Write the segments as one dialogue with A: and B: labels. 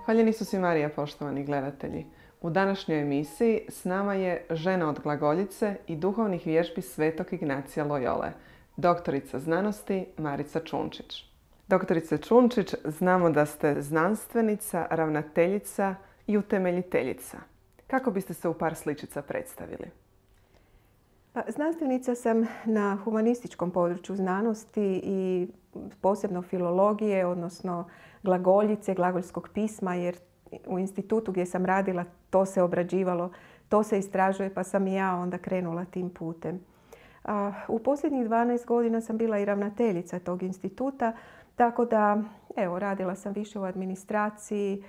A: Hvaljeni Isus i Marija, poštovani gledatelji. U današnjoj emisiji s nama je žena od glagoljice i duhovnih vježbi Svetog Ignacija Loyole, doktorica znanosti Marica Čunčić. Doktorice Čunčić, znamo da ste znanstvenica, ravnateljica i utemeljiteljica. Kako biste se u par sličica predstavili?
B: Znanstvenica sam na humanističkom području znanosti i posebno filologije, odnosno glagoljice, glagoljskog pisma, jer u institutu gdje sam radila to se obrađivalo, to se istražuje, pa sam i ja onda krenula tim putem. U posljednjih 12 godina sam bila i ravnateljica tog instituta, tako da radila sam više u administraciji.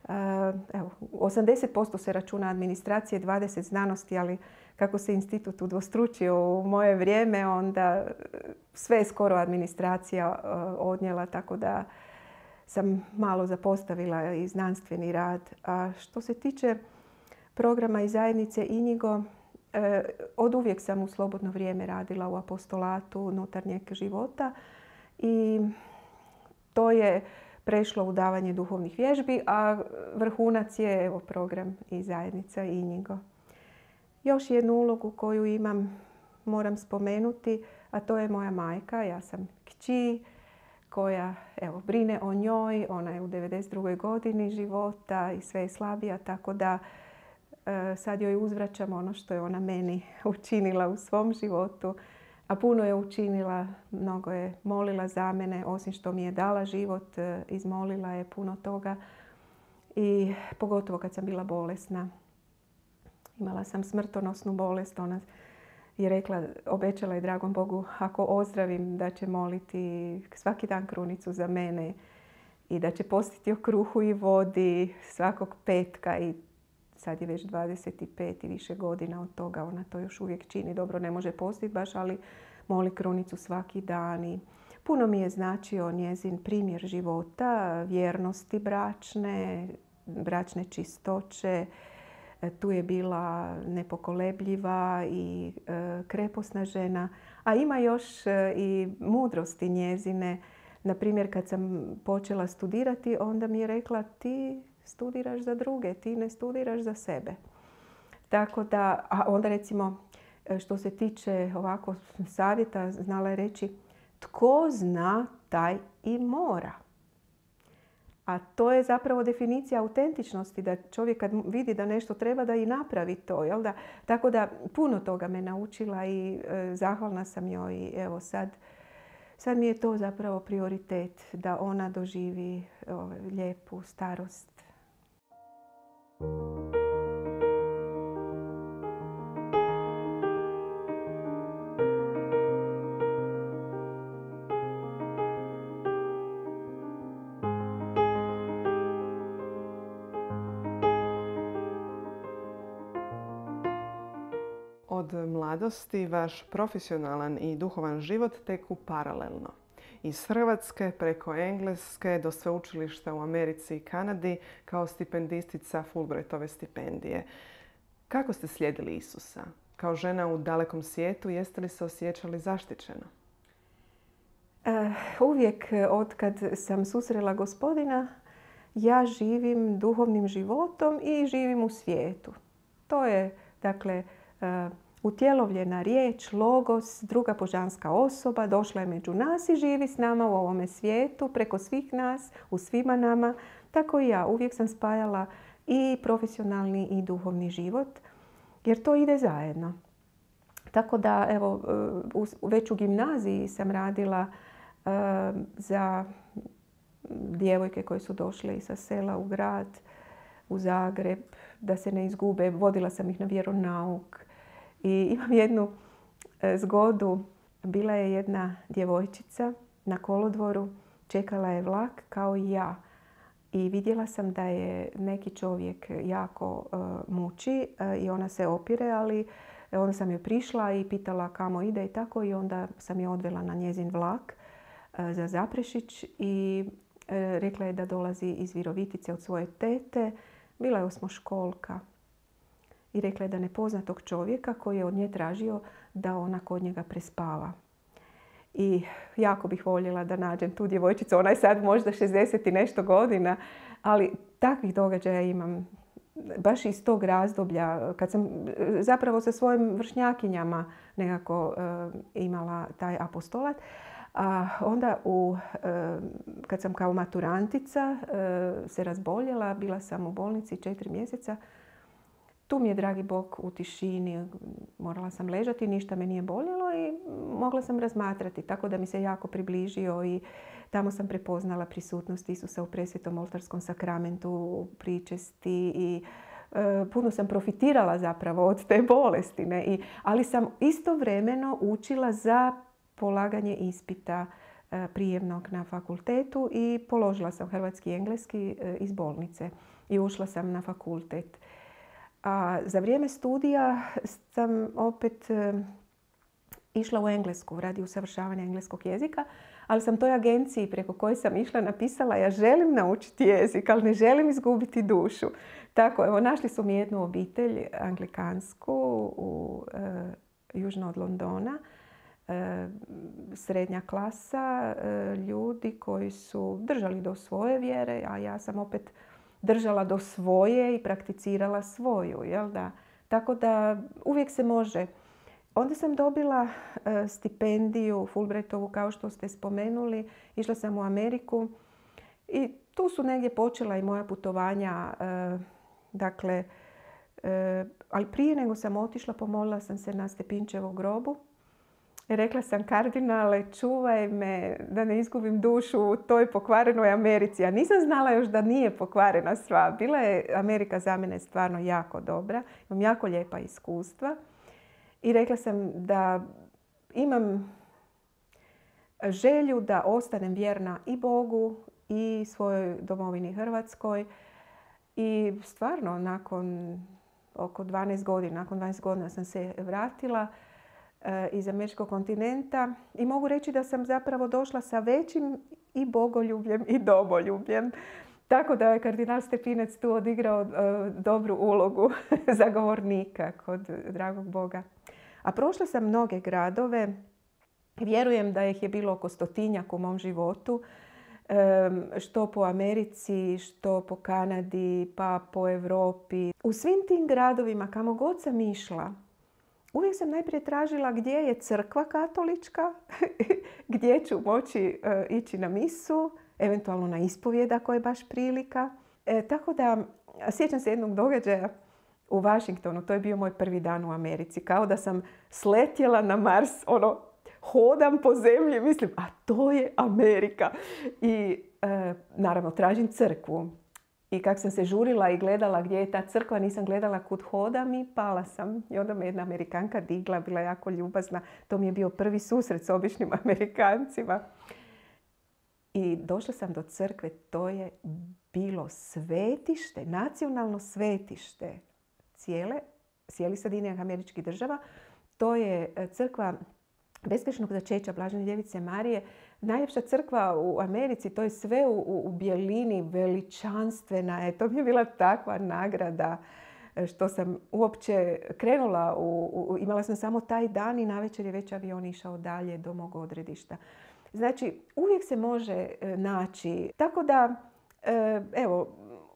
B: 80% se računa administracije, 20 znanosti, ali kako se institut udvostručio u moje vrijeme, onda sve je skoro administracija odnijela, tako da sam malo zapostavila i znanstveni rad. A što se tiče programa i zajednice Inigo, od uvijek sam u slobodno vrijeme radila u apostolatu unutarnjeg života i to je prešlo u davanje duhovnih vježbi, a vrhunac je program i zajednica Inigo. Još jednu ulogu koju imam moram spomenuti, a to je moja majka. Ja sam kći koja brine o njoj. Ona je u 92. godini života i sve je slabija, tako da sad joj uzvraćam ono što je ona meni učinila u svom životu. A puno je učinila, mnogo je molila za mene, osim što mi je dala život, izmolila je puno toga. I pogotovo kad sam bila bolesna. Imala sam smrtonosnu bolest. Ona je rekla, obećala je dragom Bogu, ako ozdravim da će moliti svaki dan krunicu za mene i da će postiti o kruhu i vodi svakog petka. I sad je već 25 i više godina od toga. Ona to još uvijek čini. Dobro, ne može postiti baš, ali moli krunicu svaki dan. I puno mi je značio njezin primjer života, vjernosti bračne čistoće. Tu je bila nepokolebljiva i kreposna žena. A ima još i mudrosti njezine. Naprimjer, kad sam počela studirati, onda mi je rekla, ti studiraš za druge, ti ne studiraš za sebe. Tako da, a onda recimo što se tiče ovako savjeta, znala je reći, tko zna taj i mora. A to je zapravo definicija autentičnosti, da čovjek kad vidi da nešto treba da i napravi to. Jel da? Tako da puno toga me naučila i zahvalna sam joj. I evo sad mi je to zapravo prioritet, da ona doživi lijepu starost.
A: Od mladosti vaš profesionalan i duhovan život teku paralelno. Iz Hrvatske preko Engleske do sveučilišta u Americi i Kanadi kao stipendistica Fulbrightove stipendije. Kako ste slijedili Isusa? Kao žena u dalekom svijetu, jeste li se osjećali zaštićeno?
B: Uvijek od kad sam susrela Gospodina, ja živim duhovnim životom i živim u svijetu. To je, dakle, utjelovljena riječ, logos, druga božanska osoba, došla je među nas i živi s nama u ovome svijetu, preko svih nas, u svima nama. Tako i ja uvijek sam spajala i profesionalni i duhovni život, jer to ide zajedno. Tako da, evo, već u gimnaziji sam radila za djevojke koje su došle sa sela u grad, u Zagreb, da se ne izgube. Vodila sam ih na vjeronauk. I imam jednu zgodu. Bila je jedna djevojčica na kolodvoru, čekala je vlak kao i ja. I vidjela sam da je neki čovjek jako muči i ona se opire, ali onda sam joj prišla i pitala kamo ide i tako. I onda sam je odvela na njezin vlak za Zaprešić i rekla je da dolazi iz Virovitice od svoje tete. Bila je osmoškolka i rekla je da ne pozna tog čovjeka koji je od nje tražio da ona kod njega prespava. I jako bih voljela da nađem tu djevojčicu. Ona je sad možda 60 i nešto godina, ali takvih događaja imam baš iz tog razdoblja, kad sam zapravo sa svojim vršnjakinjama nekako imala taj apostolat. A onda kad sam kao maturantica se razboljela, bila sam u bolnici 4 mjeseca. Tu mi je, dragi Bog, u tišini, morala sam ležati, ništa me nije boljelo i mogla sam razmatrati. Tako da mi se jako približio i tamo sam prepoznala prisutnost Isusa u presvetom oltarskom sakramentu, pričesti i puno sam profitirala zapravo od te bolesti. Ne? Ali sam istovremeno učila za polaganje ispita prijemnog na fakultetu i položila sam hrvatski i engleski iz bolnice i ušla sam na fakultet. A za vrijeme studija sam opet išla u Englesku radi usavršavanja engleskog jezika, ali sam toj agenciji preko koje sam išla napisala ja želim naučiti jezik, ali ne želim izgubiti dušu. Tako, evo, našli su mi jednu obitelj anglikansku južno od Londona, srednja klasa, ljudi koji su držali do svoje vjere, a ja sam opet držala do svoje i prakticirala svoju. Jel da? Tako da uvijek se može. Onda sam dobila stipendiju Fulbrightovu, kao što ste spomenuli. Išla sam u Ameriku i tu su negdje počela i moja putovanja. Dakle, ali prije nego sam otišla, pomolila sam se na Stepinčevu grobu. Rekla sam, kardinale, čuvaj me da ne izgubim dušu u toj pokvarenoj Americi. Ja nisam znala još da nije pokvarena sva. Bila je Amerika za mene stvarno jako dobra. Imam jako lijepa iskustva. I rekla sam da imam želju da ostanem vjerna i Bogu i svojoj domovini Hrvatskoj. I stvarno, nakon oko 12 godina sam se vratila iz američkog kontinenta i mogu reći da sam zapravo došla sa većim i bogoljubljem i domoljubljem. Tako da je kardinal Stepinac tu odigrao dobru ulogu zagovornika kod dragog Boga. A prošla sam mnoge gradove. Vjerujem da ih je bilo oko 100-tinjak u mom životu. Što po Americi, što po Kanadi, pa po Europi. U svim tim gradovima, kamo god sam išla, uvijek sam najprije tražila gdje je crkva katolička, gdje ću moći ići na misu, eventualno na ispovijed ako je baš prilika. Tako da sjećam se jednog događaja u Washingtonu, to je bio moj prvi dan u Americi, kao da sam sletjela na Mars, hodam po zemlji, mislim, a to je Amerika. I naravno tražim crkvu. I kako sam se žurila i gledala gdje je ta crkva, nisam gledala kud hodam i pala sam. I onda me jedna Amerikanka digla, bila jako ljubazna. To mi je bio prvi susret s običnim Amerikancima. I došla sam do crkve, to je bilo svetište, nacionalno svetište cijeli Sjedinjenih Američkih Država. To je crkva Beskršnog začeća Blažene Djevice Marije. Najljepša crkva u Americi, to je sve u bjelini, veličanstvena. To mi je bila takva nagrada što sam uopće krenula. Imala sam samo taj dan i navečer je već avion išao dalje do mog odredišta. Znači, uvijek se može naći. Tako da, evo,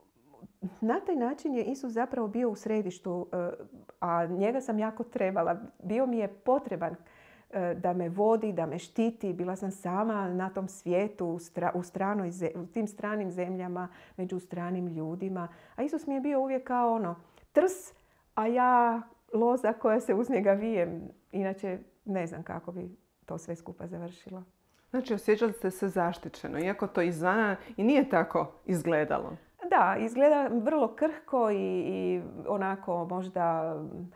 B: na taj način je Isus zapravo bio u središtu, a njega sam jako trebala. Bio mi je potreban da me vodi, da me štiti. Bila sam sama na tom svijetu, u tim stranim zemljama, među stranim ljudima. A Isus mi je bio uvijek kao trs, a ja loza koja se uz njega vijem. Inače, ne znam kako bi to sve skupa završilo.
A: Znači, osjećali ste se zaštićeno, iako to izvana i nije tako izgledalo.
B: Da, izgleda vrlo krhko i onako možda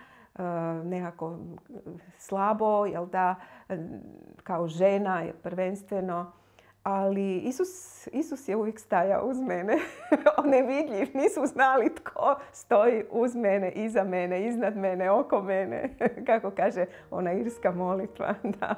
B: nekako slabo, jel da, kao žena prvenstveno. Ali Isus je uvijek stajao uz mene. On je vidljiv, nisu znali tko stoji uz mene, iza mene, iznad mene, oko mene. Kako kaže ona irska molitva. Da.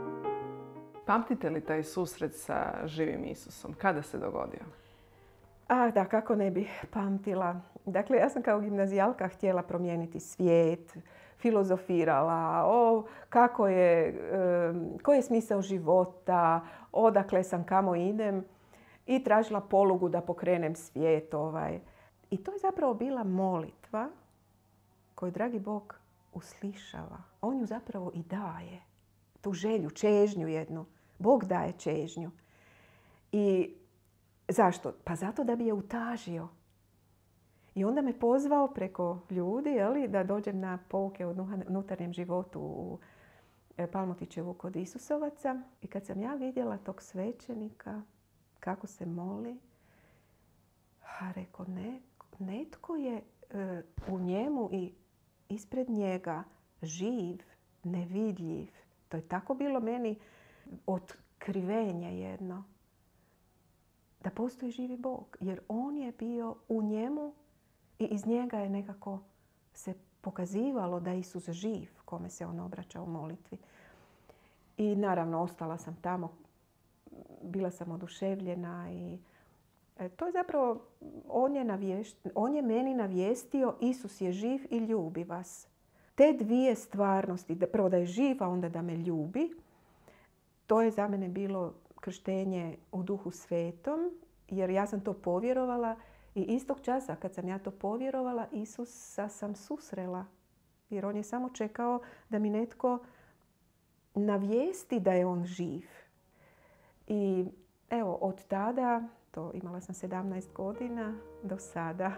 A: Pamtite li taj susret sa živim Isusom? Kada se dogodio?
B: Da, kako ne bi pamtila. Dakle, ja sam kao gimnazijalka htjela promijeniti svijet, filozofirala o koji je smisao života, odakle sam, kamo idem i tražila polugu da pokrenem svijet. I to je zapravo bila molitva koju dragi Bog uslišava. On ju zapravo i daje. Tu želju, čežnju jednu. Bog daje čežnju. I zašto? Pa zato da bi je utažio. I onda me pozvao preko ljudi, da dođem na pouke o unutarnjem životu u Palmotićevu kod Isusovaca. I kad sam ja vidjela tog svećenika, kako se moli, rekao, netko je u njemu i ispred njega živ, nevidljiv. To je tako bilo meni otkrivenje jedno. Da postoji živi Bog. Jer on je bio u njemu i iz njega je nekako se pokazivalo da je Isus živ, kome se on obraća u molitvi. I naravno ostala sam tamo. Bila sam oduševljena i to je zapravo, on je meni navijestio, Isus je živ i ljubi vas. Te dvije stvarnosti, prvo da je živ, a onda da me ljubi, to je za mene bilo krštenje u Duhu Svetom, jer ja sam to povjerovala i istog časa kad sam ja to povjerovala, Isusa sam susrela. Jer on je samo čekao da mi netko navijesti da je on živ. I evo, od tada, imala sam 17 godina, do sada.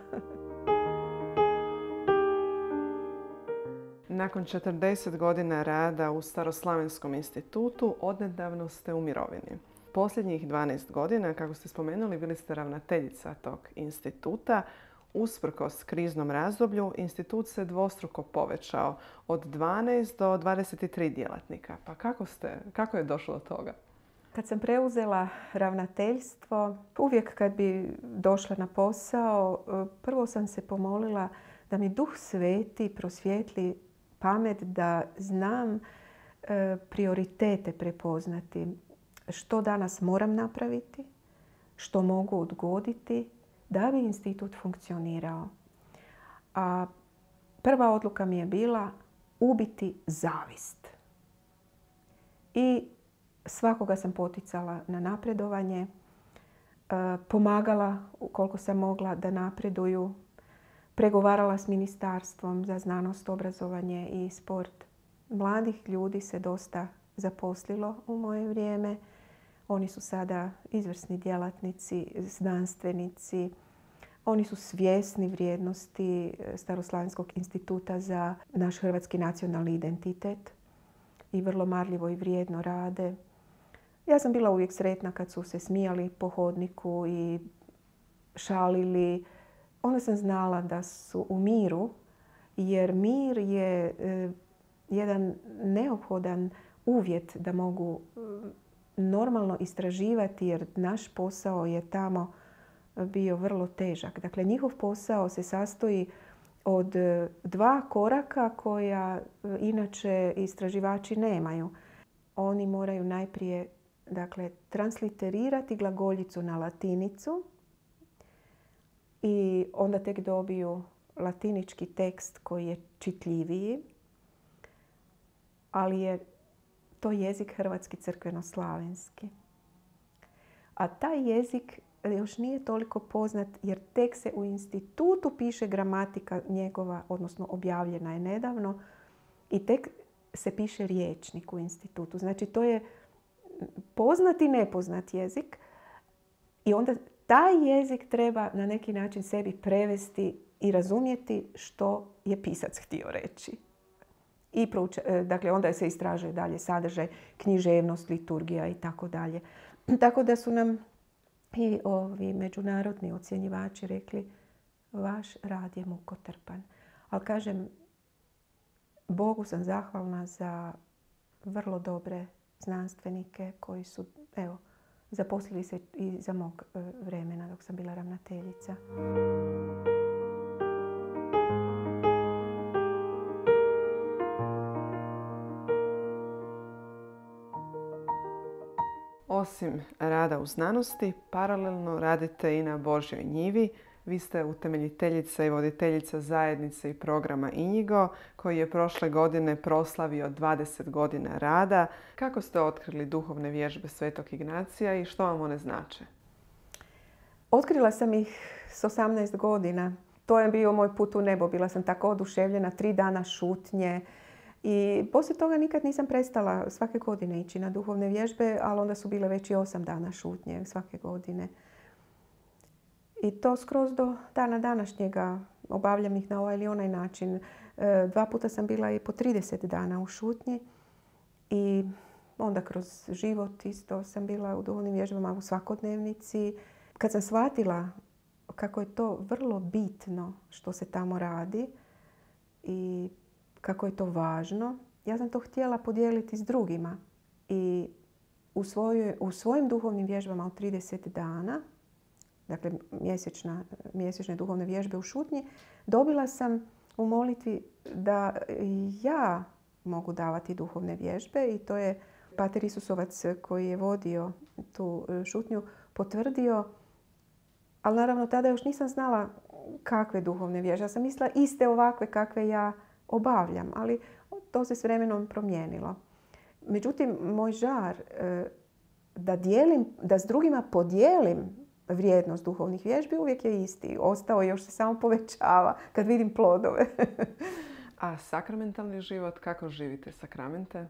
A: Nakon 40 godina rada u Staroslavenskom institutu, odnedavno ste u mirovini. Posljednjih 12 godina, kako ste spomenuli, bili ste ravnateljica tog instituta. Usprkos kriznom razdoblju, institut se dvostruko povećao od 12 do 23 djelatnika. Pa kako je došlo do toga?
B: Kad sam preuzela ravnateljstvo, uvijek kad bi došla na posao, prvo sam se pomolila da mi Duh Sveti prosvijetli pamet da znam prioritete prepoznati. Što danas moram napraviti, što mogu odgoditi da bi institut funkcionirao. A prva odluka mi je bila ubiti zavist. I svakoga sam poticala na napredovanje, pomagala koliko sam mogla da napreduju, pregovarala s Ministarstvom za znanost, obrazovanje i sport. Mladih ljudi se dosta zaposlilo u moje vrijeme. Oni su sada izvrsni djelatnici, znanstvenici. Oni su svjesni vrijednosti Staroslavenskog instituta za naš hrvatski nacionalni identitet i vrlo marljivo i vrijedno rade. Ja sam bila uvijek sretna kad su se smijali po hodniku i šalili. Onda sam znala da su u miru, jer mir je jedan neophodan uvjet da mogu normalno istraživati, jer naš posao je tamo bio vrlo težak. Dakle, njihov posao se sastoji od 2 koraka koja inače istraživači nemaju. Oni moraju najprije transliterirati glagoljicu na latinicu i onda tek dobiju latinički tekst koji je čitljiviji, ali je to jezik hrvatski crkveno-slavenski. A taj jezik još nije toliko poznat jer tek se u institutu piše gramatika njegova, odnosno objavljena je nedavno i tek se piše rječnik u institutu. Znači to je poznat i nepoznat jezik i onda taj jezik treba na neki način sebi prevesti i razumjeti što je pisac htio reći. I dakle, onda se istražuje dalje sadržaj, književnost, liturgija i tako dalje. Tako da su nam i ovi međunarodni ocjenjivači rekli vaš rad je mukotrpan. Ali kažem, Bogu sam zahvalna za vrlo dobre znanstvenike koji su, zaposlili se i za mog vremena dok sam bila ravnateljica.
A: Osim rada u znanosti, paralelno radite i na Božjoj njivi. Vi ste utemeljiteljica i voditeljica zajednice i programa Inigo, koji je prošle godine proslavio 20 godina rada. Kako ste otkrili duhovne vježbe Svetog Ignacija i što vam one znače?
B: Otkrila sam ih s 18 godina. To je bio moj put u nebo. Bila sam tako oduševljena, 3 dana šutnje. I poslije toga nikad nisam prestala svake godine ići na duhovne vježbe, ali onda su bile već i 8 dana šutnje svake godine. I to skroz do dana današnjega. Obavljam ih na ovaj ili onaj način. 2 puta sam bila i po 30 dana u šutnji. I onda kroz život isto sam bila u duhovnim vježbama u svakodnevnici. Kad sam shvatila kako je to vrlo bitno što se tamo radi i kako je to važno, ja sam to htjela podijeliti s drugima. I u svojim duhovnim vježbama od 30 dana, dakle mjesečne duhovne vježbe u šutnji, dobila sam u molitvi da ja mogu davati duhovne vježbe i to je pater Isusovac koji je vodio tu šutnju potvrdio. Ali naravno tada još nisam znala kakve duhovne vježbe. Ja sam mislila iste ovakve kakve ja obavljam, ali to se s vremenom promijenilo. Međutim, moj žar da s drugima podijelim vrijednost duhovnih vježbi uvijek je isti. Ostao još se samo povećava kad vidim plodove.
A: A sakramentalni život, kako živite sakramente?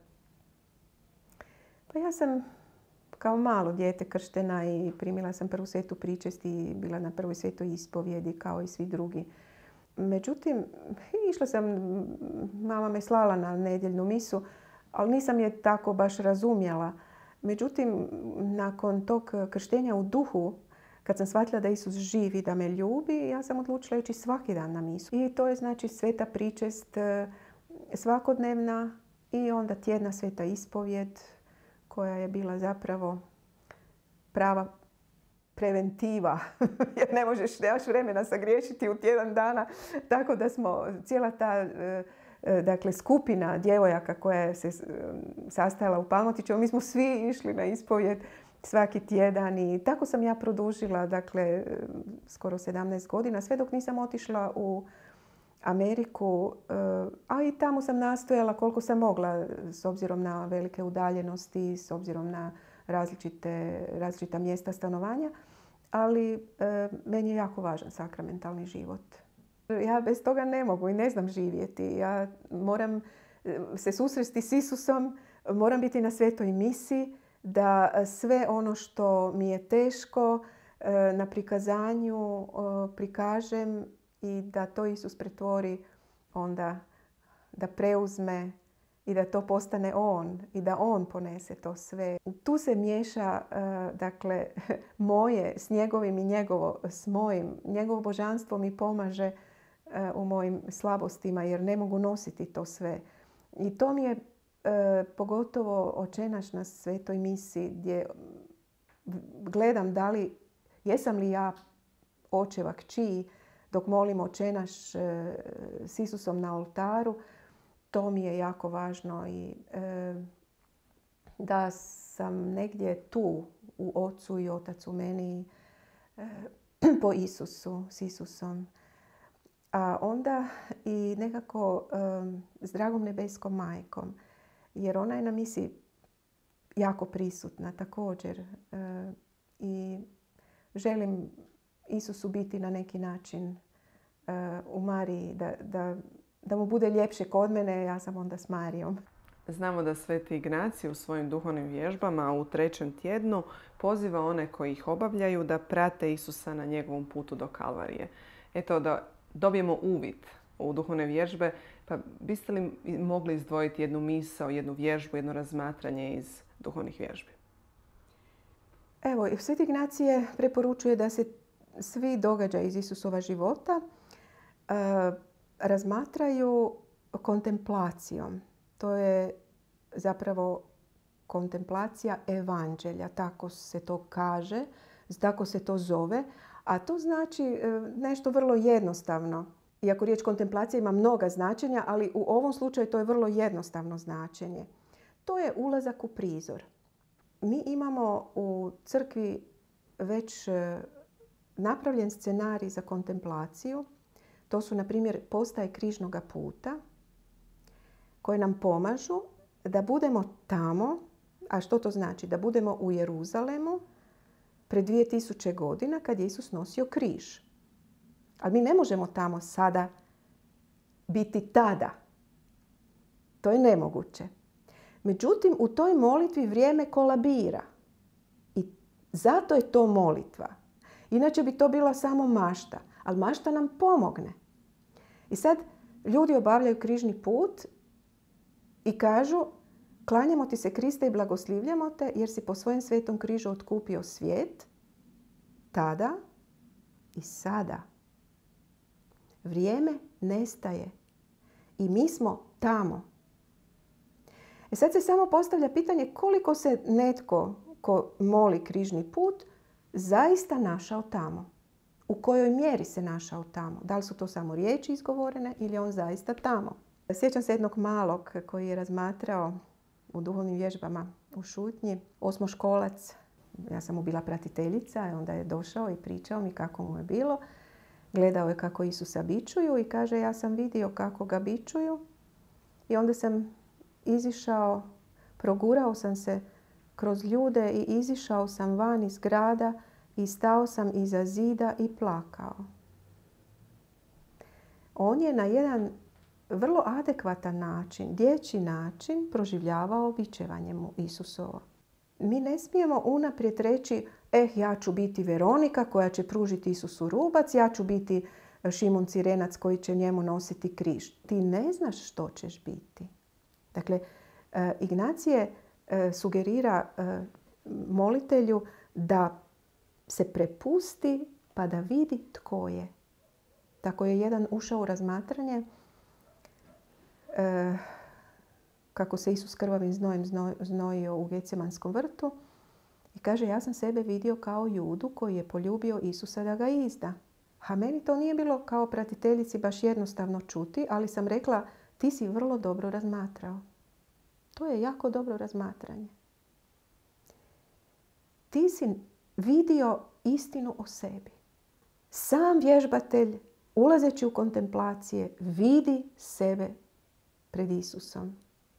B: Pa ja sam kao malo dijete krštena i primila sam prvu svetu pričest i bila na prvoj svetoj ispovjedi kao i svi drugi. Međutim, išla sam, mama me slala na nedjeljnu misu, ali nisam je tako baš razumjela. Međutim, nakon tog krštenja u duhu, kad sam shvatila da Isus živi, da me ljubi, ja sam odlučila ići svaki dan na misu. I to je znači sveta pričest svakodnevna i onda tjedna sveta ispovjed koja je bila zapravo prava preventiva, jer nemaš vremena sagriješiti u tjedan dana. Tako da smo cijela ta skupina djevojaka koja se sastajala u Palmotićevu, mi smo svi išli na ispovjed svaki tjedan i tako sam ja produžila skoro 17 godina, sve dok nisam otišla u Ameriku, a i tamo sam nastojala koliko sam mogla s obzirom na velike udaljenosti, s obzirom na različita mjesta stanovanja, ali meni je jako važan sakramentalni život. Ja bez toga ne mogu i ne znam živjeti. Ja moram se susresti s Isusom, moram biti na svetoj misi, da sve ono što mi je teško na prikazanju prikažem i da to Isus pretvori onda, da preuzme i da to postane On i da On ponese to sve. Tu se miješa moje s njegovim i njegovo s mojim. Njegovo božanstvo mi pomaže u mojim slabostima jer ne mogu nositi to sve. I to mi je pogotovo očenaš na svetoj misi gdje gledam jesam li ja očeva kći dok molim očenaš s Isusom na oltaru. To mi je jako važno i da sam negdje tu u Ocu i Otac u meni po Isusu, s Isusom. A onda i nekako s dragom nebeskom majkom. Jer ona je na misi jako prisutna također. I želim Isusu biti na neki način u Mariji, da mu bude ljepše kod mene, ja sam onda s Marijom.
A: Znamo da Sveti Ignacij u svojim duhovnim vježbama u 3. tjednu poziva one koji ih obavljaju da prate Isusa na njegovom putu do Kalvarije. Eto, da dobijemo uvid u duhovne vježbe, pa biste li mogli izdvojiti jednu misao, jednu vježbu, jedno razmatranje iz duhovnih vježbi?
B: Evo, Sveti Ignacij preporučuje da se svi događaji iz Isusova života razmatraju kontemplacijom. To je zapravo kontemplacija evanđelja, tako se to kaže, tako se to zove, a to znači nešto vrlo jednostavno. Iako riječ kontemplacija ima mnoga značenja, ali u ovom slučaju to je vrlo jednostavno značenje. To je ulazak u prizor. mi imamo u crkvi već napravljen scenarij za kontemplaciju. To su, na primjer, postaje križnoga puta koje nam pomažu da budemo tamo. A što to znači? Da budemo u Jeruzalemu pred 2000 godina kad je Isus nosio križ. Ali mi ne možemo tamo sada biti tada. To je nemoguće. Međutim, u toj molitvi vrijeme kolabira. I zato je to molitva. Inače bi to bila samo mašta. Ali mašta nam pomogne. I sad ljudi obavljaju križni put i kažu: klanjamo ti se Kriste i blagoslivljamo te jer si po svojem svetom križu otkupio svijet. Tada i sada. Vrijeme nestaje. I mi smo tamo. Sad se samo postavlja pitanje koliko se netko ko moli križni put zaista našao tamo. U kojoj mjeri se našao tamo. Da li su to samo riječi izgovorene ili je on zaista tamo. Sjećam se jednog malog koji je razmatrao u duhovnim vježbama u šutnji, osmoškolac. Ja sam mu bila pratiteljica i onda je došao i pričao mi kako mu je bilo. Gledao je kako Isusa bičuju i kaže: ja sam vidio kako ga bičuju. I onda sam izišao, progurao sam se kroz ljude i izišao sam van iz grada i stao sam iza zida i plakao. On je na jedan vrlo adekvatan način, dječji način, proživljavao bičevanje mu Isusovo. Mi ne smijemo unaprijed reći: ja ću biti Veronika koja će pružiti Isusu rubac, ja ću biti Šimun Cirenac koji će njemu nositi križ. Ti ne znaš što ćeš biti. Dakle, Ignacije sugerira molitelju da se prepusti pa da vidi tko je. Tako je jedan ušao u razmatranje kako se Isus krvavim znojem znojio u Gecemanskom vrtu i kaže: ja sam sebe vidio kao Judu koji je poljubio Isusa da ga izda. A meni to nije bilo kao pratiteljici baš jednostavno čuti, ali sam rekla: ti si vrlo dobro razmatrao. To je jako dobro razmatranje. Ti si vidio istinu o sebi. Sam vježbatelj, ulazeći u kontemplacije, vidi sebe pred Isusom.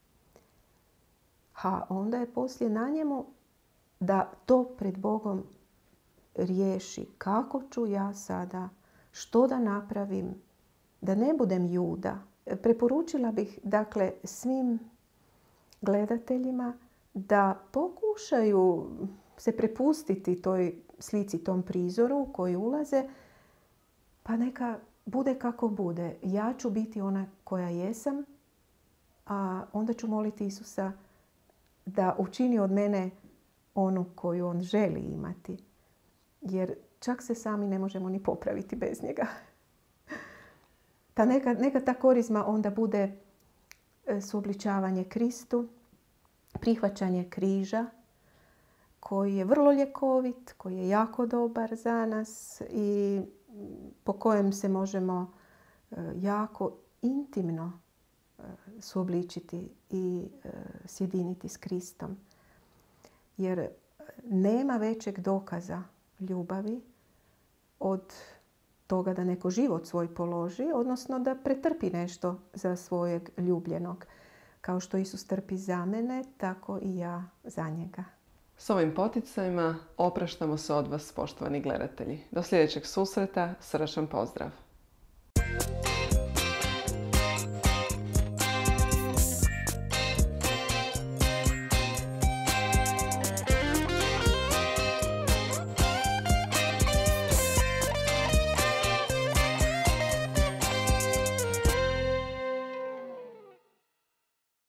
B: A onda je poslije na njemu da to pred Bogom riješi. Kako ću ja sada, što da napravim, da ne budem Juda. Preporučila bih dakle svim gledateljima da pokušaju se prepustiti toj slici, tom prizoru u koji ulaze, pa neka bude kako bude. Ja ću biti ona koja jesam, a onda ću moliti Isusa da učini od mene onu koju on želi imati. Jer čak se sami ne možemo ni popraviti bez njega. Neka ta korizma onda bude suobličavanje Kristu, prihvaćanje križa koji je vrlo ljekovit, koji je jako dobar za nas i po kojem se možemo jako intimno suobličiti i sjediniti s Kristom. Jer nema većeg dokaza ljubavi od toga da neko život svoj položi, odnosno da pretrpi nešto za svojeg ljubljenog. Kao što Isus trpi za mene, tako i ja za njega.
A: S ovim poticajima opraštamo se od vas, poštovani gledatelji. Do sljedećeg susreta, srdačan pozdrav!